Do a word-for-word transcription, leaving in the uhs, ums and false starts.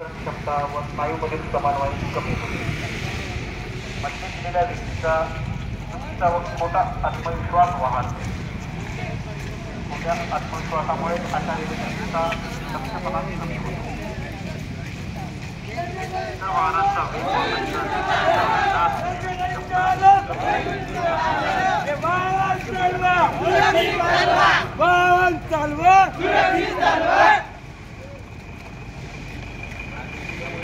क्षमता व स्नायूमधील समन्वय कमी होते. मद्य पिलेल्या व्यक्तीचा चुकीचा व खोटा आत्मविश्वास वाढते. खोट्या आत्मविश्वासामुळे अशा व्यक्तीचा लक्षपणा कमी होतो. वाहनांचा वेग वाहन चालवा